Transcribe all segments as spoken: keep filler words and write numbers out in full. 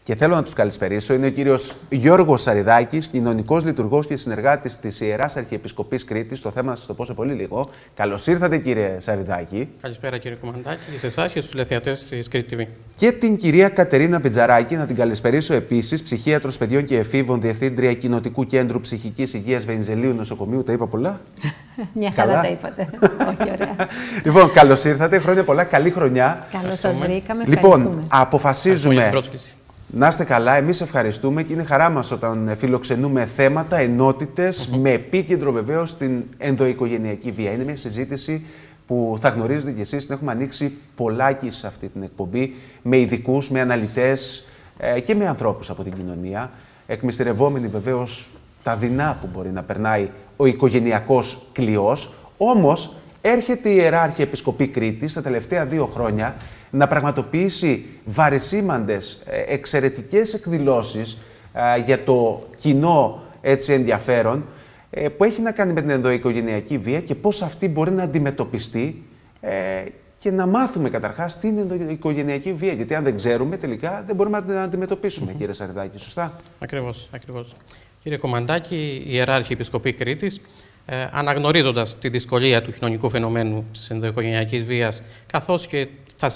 Και θέλω να τους καλησπερίσω. Είναι ο κύριος Γιώργος Σαριδάκης, κοινωνικός λειτουργός και συνεργάτης της Ιεράς Αρχιεπισκοπής Κρήτης. Το θέμα να σας το πω σε πολύ λίγο. Καλώς ήρθατε, κύριε Σαριδάκη. Καλησπέρα, κύριε Κομμαντάκη, και σε εσάς και στους τηλεθεατές της Κρήτη τι βι. Και την κυρία Κατερίνα Πιτζαράκη, να την καλησπερίσω επίσης, ψυχίατρος παιδιών και εφήβων, διευθύντρια Κοινοτικού Κέντρου Ψυχικής Υγείας Βενιζελίου Νοσοκομείου. Τα είπα πολλά. Μια χαρά Καλά. τα είπατε. Όχι, ωραία. Λοιπόν, καλώς ήρθατε. Χρόνια πολλά. Καλή χρονιά. Καλώς σας βρήκαμε. Λοιπόν, αποφασίζουμε. Πρόσκληση. Να είστε καλά, εμείς ευχαριστούμε και είναι χαρά μας όταν φιλοξενούμε θέματα, ενότητες, mm-hmm. με επίκεντρο βεβαίως την ενδοοικογενειακή βία. Είναι μια συζήτηση που θα γνωρίζετε κι εσείς, την έχουμε ανοίξει πολλάκι σε αυτή την εκπομπή, με ειδικούς, με αναλυτές ε, και με ανθρώπους από την κοινωνία, εκμυστηρευόμενοι βεβαίως τα δεινά που μπορεί να περνάει ο οικογενειακός κλειός. Όμως, έρχεται η Ιερά Αρχιεπισκοπή Κρήτης τα τελευταία δύο χρόνια να πραγματοποιήσει βαρισίμαντες, εξαιρετικές εκδηλώσεις ε, για το κοινό έτσι, ενδιαφέρον ε, που έχει να κάνει με την ενδοοικογενειακή βία και πώς αυτή μπορεί να αντιμετωπιστεί ε, και να μάθουμε καταρχάς τι είναι ενδοοικογενειακή βία. Γιατί αν δεν ξέρουμε, τελικά δεν μπορούμε να την αντιμετωπίσουμε, mm-hmm. κύριε Σαριδάκη. Σωστά. Ακριβώς, ακριβώς. Κύριε Κομμαντάκη, η Ιερά Αρχιεπισκοπή Κρήτης, ε, αναγνωρίζοντας τη δυσκολία του κοινωνικού φαινομένου της ενδοοικογενειακής βίας, καθώς και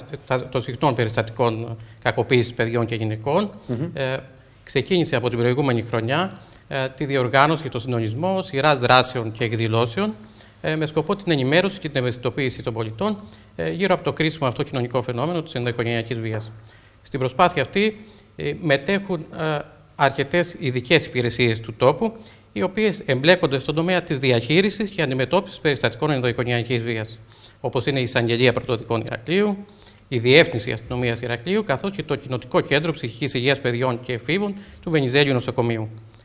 των συχνών περιστατικών κακοποίησης παιδιών και γυναικών, mm-hmm. ε, ξεκίνησε από την προηγούμενη χρονιά ε, τη διοργάνωση και τον συντονισμό σειράς δράσεων και εκδηλώσεων ε, με σκοπό την ενημέρωση και την ευαισθητοποίηση των πολιτών ε, γύρω από το κρίσιμο αυτό κοινωνικό φαινόμενο της ενδοοικογενειακής βίας. Στην προσπάθεια αυτή ε, μετέχουν ε, αρκετές ειδικές υπηρεσίες του τόπου, οι οποίες εμπλέκονται στον τομέα της διαχείρισης και αντιμετώπισης περιστατικών ενδοοικογενειακής βίας, όπως είναι η Εισαγγελία Πρωτοδικών Ηρακλείου, η Διεύθυνση Αστυνομίας Ηρακλείου, καθώς και το Κοινοτικό Κέντρο Ψυχικής Υγείας Παιδιών και Εφήβων του Βενιζέλιου Νοσοκομείου.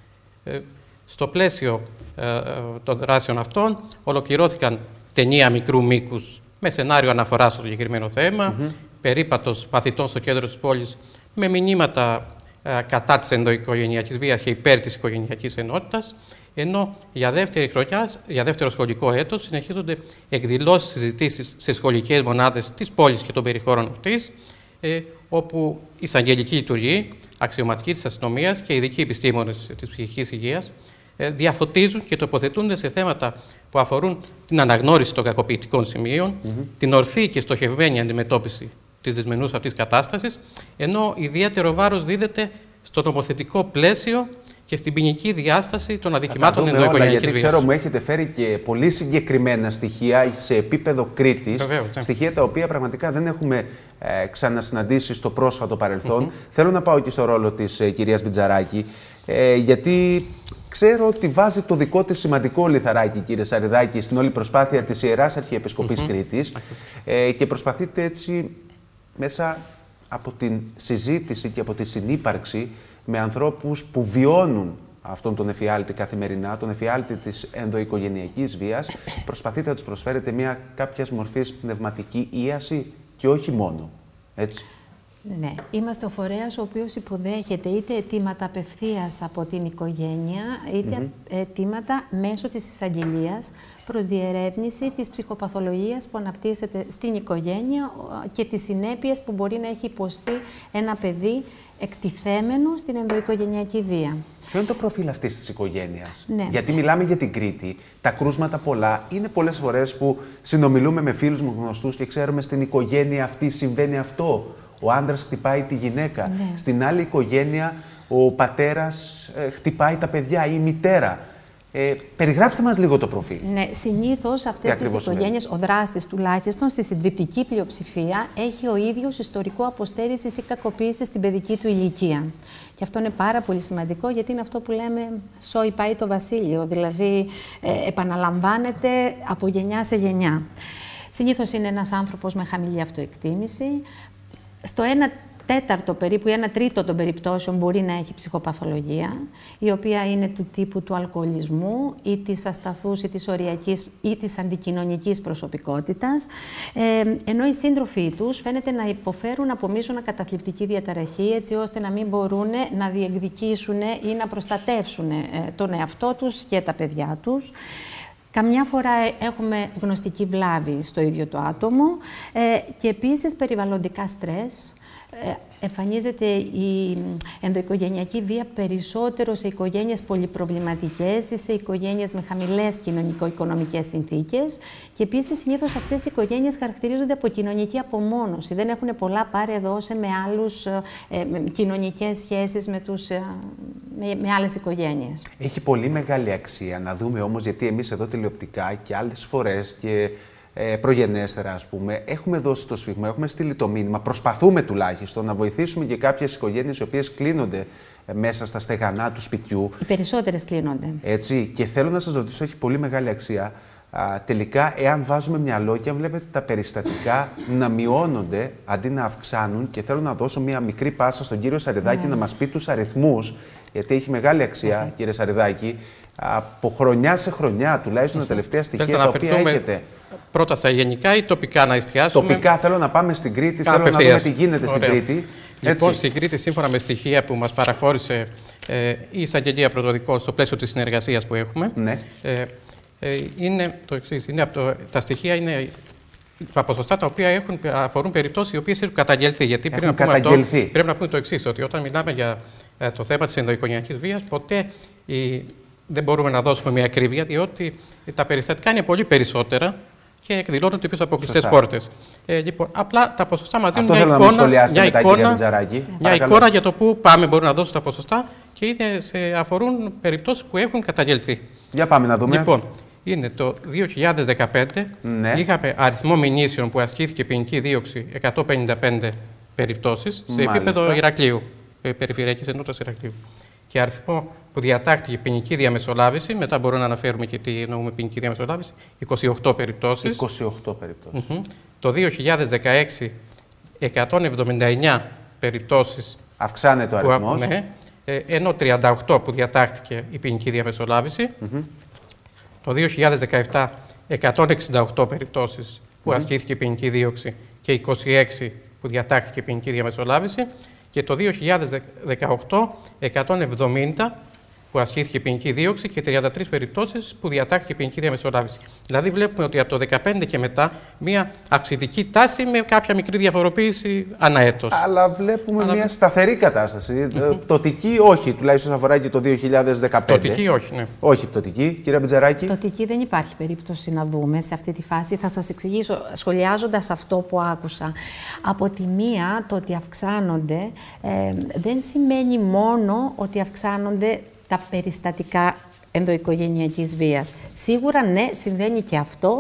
Ε, στο πλαίσιο ε, των δράσεων αυτών, ολοκληρώθηκαν ταινία μικρού μήκους με σενάριο αναφορά στο συγκεκριμένο θέμα, mm-hmm. περίπατος μαθητών στο κέντρο της πόλης με μηνύματα ε, κατά της ενδοοικογενειακής βίας και υπέρ της οικογενειακής ενότητας. Ενώ για, δεύτερη χρονιά, για δεύτερο σχολικό έτος συνεχίζονται εκδηλώσεις, συζητήσεις σε σχολικές μονάδες της πόλης και των περιχώρων αυτής, ε, όπου η εισαγγελική λειτουργοί, αξιωματικοί της αστυνομίας και ειδικοί επιστήμονες της ψυχικής υγείας ε, διαφωτίζουν και τοποθετούνται σε θέματα που αφορούν την αναγνώριση των κακοποιητικών σημείων, mm-hmm. την ορθή και στοχευμένη αντιμετώπιση της δυσμενούς αυτής κατάστασης, ενώ ιδιαίτερο βάρος δίδεται στο νομοθετικό πλαίσιο και στην ποινική διάσταση των αδικημάτων ενδοοικογενειακής βίας. Γιατί ξέρω, μου έχετε φέρει και πολύ συγκεκριμένα στοιχεία σε επίπεδο Κρήτης. Βεβαίως, ναι. Στοιχεία τα οποία πραγματικά δεν έχουμε ε, ξανασυναντήσει στο πρόσφατο παρελθόν. Mm-hmm. Θέλω να πάω και στο ρόλο της ε, κυρίας Πιτζαράκη, ε, γιατί ξέρω ότι βάζει το δικό της σημαντικό λιθαράκι, κύριε Σαριδάκη, στην όλη προσπάθεια της Ιεράς Αρχιεπισκοπής mm-hmm. Κρήτης ε, και προσπαθείτε έτσι μέσα από την συζήτηση και από τη συνύπαρξη με ανθρώπους που βιώνουν αυτόν τον εφιάλτη καθημερινά, τον εφιάλτη της ενδοοικογενειακής βίας, προσπαθείτε να τους προσφέρετε μια κάποιας μορφής πνευματική ίαση και όχι μόνο. Έτσι. Ναι, είμαστε ο φορέας ο οποίος υποδέχεται είτε αιτήματα απευθείας από την οικογένεια, είτε mm-hmm. αιτήματα μέσω της εισαγγελίας προς διερεύνηση της ψυχοπαθολογίας που αναπτύσσεται στην οικογένεια και τις συνέπειες που μπορεί να έχει υποστεί ένα παιδί εκτιθέμενο στην ενδοοικογενειακή βία. Ποιο είναι το προφίλ αυτής της οικογένειας? Ναι. Γιατί μιλάμε για την Κρήτη, τα κρούσματα πολλά. Είναι πολλές φορές που συνομιλούμε με φίλους μου γνωστούς και ξέρουμε στην οικογένεια αυτή συμβαίνει αυτό. Ο άντρας χτυπάει τη γυναίκα. Ναι. Στην άλλη οικογένεια ο πατέρας ε, χτυπάει τα παιδιά ή η μητέρα. Ε, περιγράψτε μας λίγο το προφίλ. Ναι, συνήθως αυτές τις οικογένειες, ο δράστης τουλάχιστον στη συντριπτική πλειοψηφία έχει ο ίδιος ιστορικό αποστέρησης ή κακοποίησης στην παιδική του ηλικία. Και αυτό είναι πάρα πολύ σημαντικό, γιατί είναι αυτό που λέμε «σόι πάει το βασίλειο», δηλαδή ε, επαναλαμβάνεται από γενιά σε γενιά. Συνήθως είναι ένας άνθρωπος με χαμηλή αυτοεκτίμηση. Στο ένα τέταρτο περίπου ή ένα τρίτο των περιπτώσεων μπορεί να έχει ψυχοπαθολογία, η οποία είναι του τύπου του αλκοολισμού ή της ασταθούς ή της οριακής ή της αντικοινωνικής προσωπικότητας, ε, ενώ οι σύντροφοί τους φαίνεται να υποφέρουν από μείζωνα καταθλιπτική διαταραχή, έτσι ώστε να μην μπορούν να διεκδικήσουν ή να προστατεύσουν τον εαυτό τους και τα παιδιά τους. Καμιά φορά έχουμε γνωστική βλάβη στο ίδιο το άτομο ε, και επίσης περιβαλλοντικά στρες, εμφανίζεται η ενδοοικογενειακή βία περισσότερο σε οικογένειες πολυπροβληματικές ή σε οικογένειες με χαμηλές κοινωνικο-οικονομικές συνθήκες. Και επίσης, συνήθως αυτές οι οικογένειες χαρακτηρίζονται από κοινωνική απομόνωση. Δεν έχουν πολλά πάρε δώσε με άλλους ε, με κοινωνικές σχέσεις με, τους, ε, με, με άλλες οικογένειες. Έχει πολύ μεγάλη αξία να δούμε όμως, γιατί εμείς εδώ τηλεοπτικά και άλλες φορές και Ε, προγενέστερα, ας πούμε, έχουμε δώσει το σφίγμα, έχουμε στείλει το μήνυμα, προσπαθούμε τουλάχιστον να βοηθήσουμε και κάποιες οικογένειες οι οποίες κλείνονται ε, μέσα στα στεγανά του σπιτιού. Οι περισσότερες κλείνονται. Έτσι, και θέλω να σας ρωτήσω, έχει πολύ μεγάλη αξία, α, τελικά, εάν βάζουμε μυαλό και αν βλέπετε τα περιστατικά να μειώνονται αντί να αυξάνουν, και θέλω να δώσω μια μικρή πάσα στον κύριο Σαριδάκη ναι. να μας πει τους αριθμούς, γιατί έχει μεγάλη αξία, mm-hmm. κύριε Σαριδάκη, από χρονιά σε χρονιά, τουλάχιστον τα τελευταία στοιχεία τα οποία έχετε. Πρώτα στα γενικά ή τοπικά να εστιάσουμε? Τοπικά, θέλω να πάμε στην Κρήτη, θέλω να δούμε τι γίνεται στην Κρήτη. Λοιπόν, Έτσι. στην Κρήτη, σύμφωνα με στοιχεία που μας παραχώρησε ε, η Εισαγγελία Πρωτοδικών στο πλαίσιο της συνεργασίας που έχουμε, ναι. ε, ε, είναι το εξής. Είναι από το, τα στοιχεία είναι τα ποσοστά τα οποία έχουν, αφορούν περιπτώσεις οι οποίες έχουν καταγγελθεί. Γιατί έχουν πρέπει, να πούμε καταγγελθεί. αυτό, πρέπει να πούμε το εξής, ότι όταν μιλάμε για ε, το θέμα της ενδοοικογενειακής βίας, ποτέ η, δεν μπορούμε να δώσουμε μια ακρίβεια, διότι τα περιστατικά είναι πολύ περισσότερα και εκδηλώνονται πίσω από κλειστές πόρτες. Ε, λοιπόν, απλά τα ποσοστά μας δίνουν μια εικόνα, μια, εικόνα, μια εικόνα για το πού πάμε, μπορούν να δώσουν τα ποσοστά και είναι σε, αφορούν περιπτώσεις που έχουν καταγγελθεί. Για πάμε να δούμε. Λοιπόν, είναι το δύο χιλιάδες δεκαπέντε, ναι. είχαμε αριθμό μηνύσεων που ασκήθηκε ποινική δίωξη εκατόν πενήντα πέντε περιπτώσεις σε Μάλιστα. επίπεδο Ηρακλείου, Περιφερειακής Ενότητας Ηρακλείου. Και αριθμό που διατάχθηκε ποινική διαμεσολάβηση, μετά μπορούμε να αναφέρουμε και τι εννοούμε ποινική διαμεσολάβηση, είκοσι οκτώ περιπτώσεις. είκοσι οκτώ περιπτώσεις. Mm-hmm. Το δύο χιλιάδες δεκαέξι, εκατόν εβδομήντα εννέα περιπτώσεις. Αυξάνεται ο αριθμός. Ναι, ενώ τριάντα οκτώ που διατάχθηκε η ποινική διαμεσολάβηση. Mm-hmm. Το δύο χιλιάδες δεκαεπτά, εκατόν εξήντα οκτώ περιπτώσεις που mm-hmm. ασκήθηκε η ποινική δίωξη και είκοσι έξι που διατάχθηκε η ποινική διαμεσολάβηση. Και το δύο χιλιάδες δεκαοκτώ, εκατόν εβδομήντα που ασκήθηκε ποινική δίωξη και τριάντα τρεις περιπτώσεις που διατάχθηκε ποινική διαμεσολάβηση. Δηλαδή, βλέπουμε ότι από το δύο χιλιάδες δεκαπέντε και μετά μια αυξητική τάση με κάποια μικρή διαφοροποίηση ανά έτος. Αλλά βλέπουμε Αλλά... μια σταθερή κατάσταση. Mm-hmm. Πτωτική, όχι, τουλάχιστον αφορά και το δύο χιλιάδες δεκαπέντε. Πτωτική, όχι, ναι. Όχι πτωτική. Κύριε Μπιτζαράκη. Πτωτική δεν υπάρχει περίπτωση να δούμε σε αυτή τη φάση. Θα σας εξηγήσω, σχολιάζοντας αυτό που άκουσα. Από τη μία, το ότι αυξάνονται ε, δεν σημαίνει μόνο ότι αυξάνονται τα περιστατικά ενδοοικογενειακής βίας. Σίγουρα ναι, συμβαίνει και αυτό,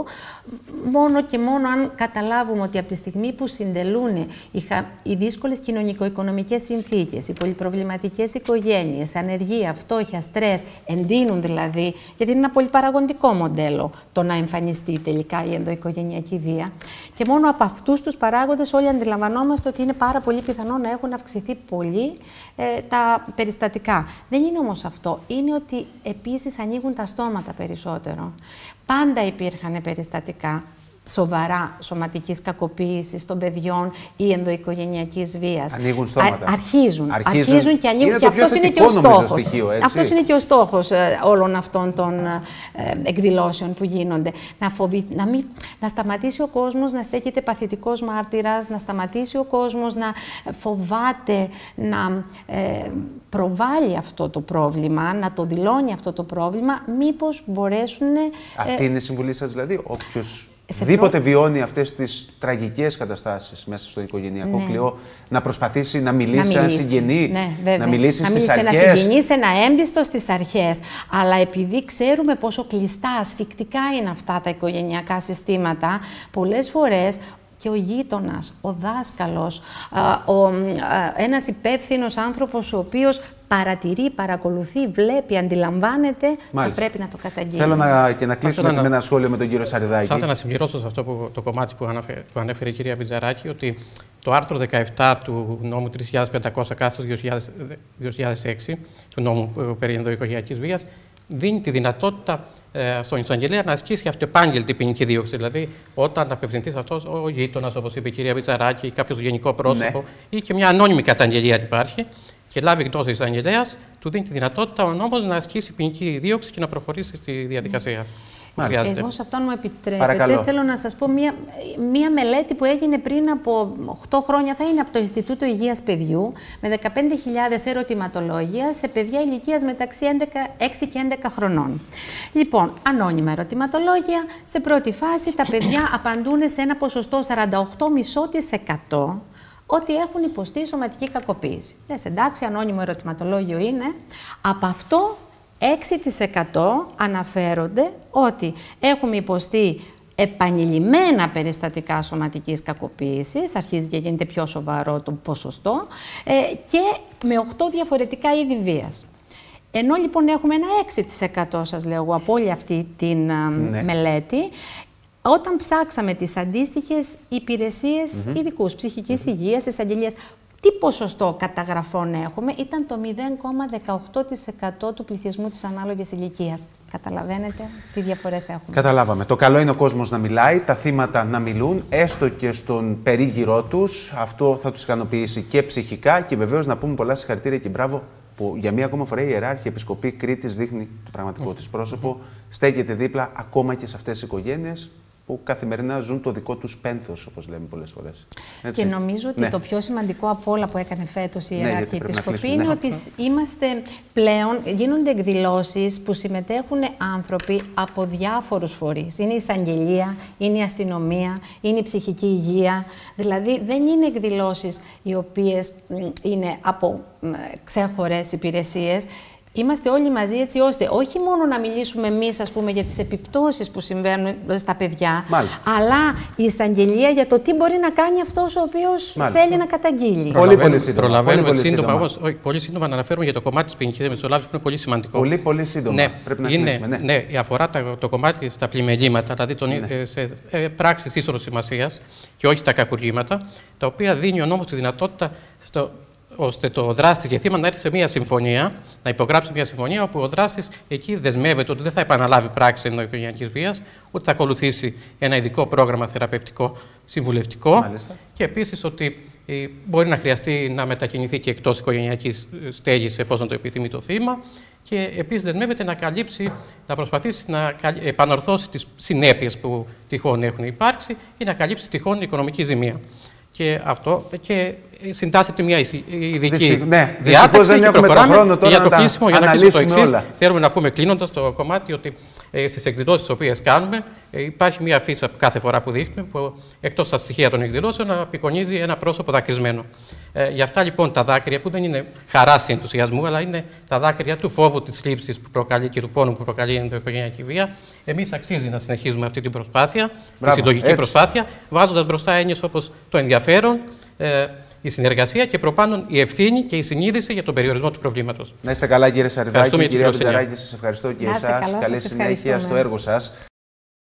μόνο και μόνο αν καταλάβουμε ότι από τη στιγμή που συντελούν οι, οι δύσκολες κοινωνικο-οικονομικές συνθήκες, οι πολυπροβληματικές οικογένειες, ανεργία, φτώχεια, στρες, εντείνουν δηλαδή, γιατί είναι ένα πολυπαραγοντικό μοντέλο το να εμφανιστεί τελικά η ενδοοικογενειακή βία. Και μόνο από αυτούς τους παράγοντες όλοι αντιλαμβανόμαστε ότι είναι πάρα πολύ πιθανό να έχουν αυξηθεί πολύ ε, τα περιστατικά. Δεν είναι όμως αυτό. Είναι ότι επίσης ανοίγουν τα στόματα περισσότερο. Πάντα υπήρχαν περιστατικά σοβαρά σωματικής κακοποίησης των παιδιών ή ενδοοικογενειακής βίας. Ανοίγουν στόματα. Α, αρχίζουν, αρχίζουν. Αρχίζουν και ανοίγουν. Είναι και αυτός είναι και ο στόχος. Στοιχείο, αυτός είναι και ο στόχος ε, όλων αυτών των ε, εκδηλώσεων που γίνονται. Να, φοβη, να, μην, να σταματήσει ο κόσμος να στέκεται παθητικός μάρτυρας, να σταματήσει ο κόσμος να φοβάται να ε, προβάλλει αυτό το πρόβλημα, να το δηλώνει αυτό το πρόβλημα, μήπως μπορέσουν... Ε, Αυτή είναι η συμβουλή σας δηλαδή, όποιος... Δίποτε βιώνει αυτές τις τραγικές καταστάσεις μέσα στο οικογενειακό ναι. κλειό, να προσπαθήσει να μιλήσει σε έναν συγγενή, ναι, να μιλήσει να στις μιλήσει αρχές. Να συγγενή, σε ένα έμπιστο στις αρχές. Αλλά επειδή ξέρουμε πόσο κλειστά, ασφικτικά είναι αυτά τα οικογενειακά συστήματα, πολλές φορές και ο γείτονας, ο δάσκαλος, ο, ένας υπεύθυνος άνθρωπος ο οποίος παρατηρεί, παρακολουθεί, βλέπει, αντιλαμβάνεται, Μάλιστα. θα πρέπει να το καταγγείλει. Θέλω να, και να κλείσουμε να... με ένα σχόλιο με τον κύριο Σαριδάκη. Θα ήθελα να συμπληρώσω σε αυτό που, το κομμάτι που ανέφερε, που ανέφερε η κυρία Μπιτζαράκη, ότι το άρθρο δεκαεπτά του νόμου τρεις χιλιάδες πεντακόσια δύο χιλιάδες έξι, του νόμου περί ενδοοικογενειακής βίας, δίνει τη δυνατότητα ε, στον εισαγγελέα να ασκήσει αυτοεπάγγελτη ποινική δίωξη. Δηλαδή, όταν απευθυνθεί σε αυτό ο γείτονας, όπως είπε η κυρία Μπιτζαράκη, ή κάποιο γενικό πρόσωπο, ναι. ή και μια ανώνυμη καταγγελία υπάρχει, και λάβει γνώση της εισαγγελέας, του δίνει τη δυνατότητα ο νόμος να ασκήσει ποινική δίωξη και να προχωρήσει στη διαδικασία. Εγώ σε αυτόν μου επιτρέπετε, Παρακαλώ. θέλω να σας πω μία, μία μελέτη που έγινε πριν από οκτώ χρόνια, θα είναι από το Ινστιτούτο Υγείας Παιδιού, με δεκαπέντε χιλιάδες ερωτηματολόγια σε παιδιά ηλικίας μεταξύ έξι και έντεκα χρονών. Λοιπόν, ανώνυμα ερωτηματολόγια, σε πρώτη φάση τα παιδιά απαντούν σε ένα ποσοστό σαράντα οκτώ κόμμα πέντε τοις εκατό ότι έχουν υποστεί σωματική κακοποίηση. Λες, εντάξει, ανώνυμο ερωτηματολόγιο είναι. Από αυτό έξι τοις εκατό αναφέρονται ότι έχουμε υποστεί επανειλημμένα περιστατικά σωματικής κακοποίησης, αρχίζει και γίνεται πιο σοβαρό το ποσοστό, ε, και με οκτώ διαφορετικά είδη βίας. Ενώ λοιπόν έχουμε ένα έξι τοις εκατό, σας λέω εγώ, από όλη αυτή την ναι. μελέτη, όταν ψάξαμε τις αντίστοιχες υπηρεσίες mm-hmm. ειδικούς, ψυχικής mm-hmm. υγείας, εισαγγελίας, τι ποσοστό καταγραφών έχουμε, ήταν το μηδέν κόμμα δεκαοκτώ τοις εκατό του πληθυσμού της ανάλογης ηλικίας. Καταλαβαίνετε τι διαφορές έχουμε. Καταλάβαμε. Το καλό είναι ο κόσμος να μιλάει, τα θύματα να μιλούν, έστω και στον περίγυρό τους. Αυτό θα τους ικανοποιήσει και ψυχικά και βεβαίως να πούμε πολλά συγχαρητήρια και μπράβο που για μία ακόμα φορά η Ιεράρχη Επισκοπή Κρήτης δείχνει το πραγματικό mm. της πρόσωπο, mm. στέκεται δίπλα ακόμα και σε αυτές τις οικογένειες που καθημερινά ζουν το δικό τους πένθος, όπως λέμε πολλές φορές. Έτσι. Και νομίζω ότι ναι. το πιο σημαντικό από όλα που έκανε φέτος η Ιεράρχη ναι, Επισκοπή είναι ναι. ότι είμαστε πλέον, γίνονται εκδηλώσεις που συμμετέχουν άνθρωποι από διάφορους φορείς. Είναι η εισαγγελία, είναι η αστυνομία, είναι η ψυχική υγεία. Δηλαδή δεν είναι εκδηλώσεις οι οποίες είναι από ξέχωρες υπηρεσίες. Είμαστε όλοι μαζί έτσι ώστε όχι μόνο να μιλήσουμε εμείς, ας πούμε, για τις επιπτώσεις που συμβαίνουν στα παιδιά, Μάλιστα. αλλά η εισαγγελία για το τι μπορεί να κάνει αυτός ο οποίος Μάλιστα. θέλει να καταγγείλει. Πολύ, πολύ σύντομα. Προλαβαίνουμε πολύ, πολύ σύντομα, όμως, όχι, πολύ σύντομα να αναφέρουμε για το κομμάτι της ποινικής διαμεσολάβησης που είναι πολύ σημαντικό. Πολύ, πολύ σύντομα. Ναι, πρέπει να είναι, κλείσουμε. Ναι, ναι, αφορά το, το κομμάτι στα πλημελήματα, δηλαδή τον, ναι. σε ε, πράξεις ίσορρος σημασίας και όχι στα κακουργήματα, τα οποία δίνει ο νόμος τη δυνατότητα στο, ώστε το δράστη και θύμα να έρθει σε μια συμφωνία, να υπογράψει μια συμφωνία, όπου ο δράστης εκεί δεσμεύεται ότι δεν θα επαναλάβει πράξη ενδοοικογενειακής βίας, ότι θα ακολουθήσει ένα ειδικό πρόγραμμα θεραπευτικό συμβουλευτικό Μάλιστα. και επίσης ότι ε, μπορεί να χρειαστεί να μετακινηθεί και εκτός οικογενειακής στέγης εφόσον το επιθυμεί το θύμα. Και επίσης δεσμεύεται να καλύψει, να προσπαθήσει να επανορθώσει τις συνέπειες που τυχόν έχουν υπάρξει ή να καλύψει τυχόν οικονομική ζημία. Και αυτό και συντάσσεται μια ειδική ναι, διάταξη δεν και έχουμε προχωράμε. Το χρόνο τώρα για το να κλείσιμο, για να κλείσουμε το εξής, όλα. θέλουμε να πούμε κλείνοντας το κομμάτι ότι ε, στις εκδηλώσεις τις οποίες κάνουμε ε, υπάρχει μια αφίσα κάθε φορά που δείχνουμε που εκτός τα στοιχεία των εκδηλώσεων απεικονίζει ένα πρόσωπο δακρυσμένο. Ε, γι' αυτά λοιπόν τα δάκρυα που δεν είναι χαράς ενθουσιασμού, αλλά είναι τα δάκρυα του φόβου, της θλίψης που προκαλεί και του πόνου που προκαλεί η ενδοοικογενειακή βία. Εμείς αξίζει να συνεχίζουμε αυτή την προσπάθεια, Μπράβο, τη συλλογική έτσι. προσπάθεια, βάζοντας μπροστά έννοιες όπως το ενδιαφέρον, ε, η συνεργασία και προπάντων η ευθύνη και η συνείδηση για τον περιορισμό του προβλήματος. Να είστε καλά, κύριε Σαριδάκη, κυρία Βιτζαράκη, σας ευχαριστώ και εσάς. Καλή συνέχεια στο έργο σας.